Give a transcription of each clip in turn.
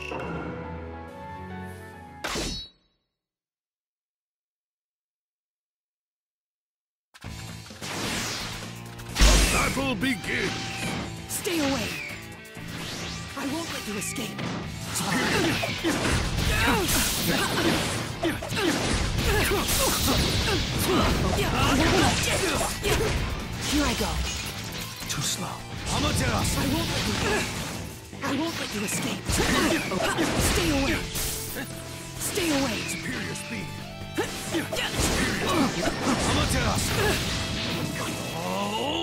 Battle begins! Stay away! I won't let you escape! Here I go! Too slow. Amaterasu! I won't let you escape! Stay away! Stay away! Superior speed! Superior! Amaterasu! Oh!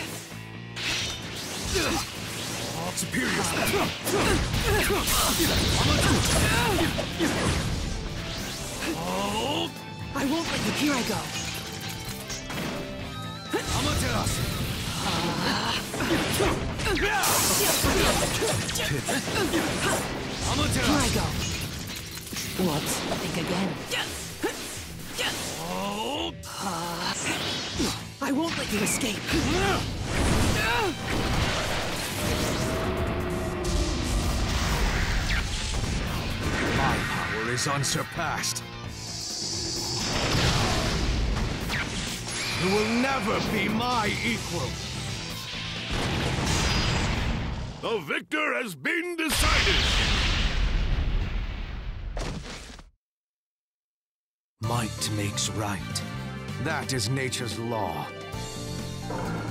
Superior speed! Oh! I won't let you. Here I go! Amaterasu! Here I go! Whoops. Think again. Oh! I won't let you escape! My power is unsurpassed. You will never be my equal. The victor has been decided. Might makes right. That is nature's law.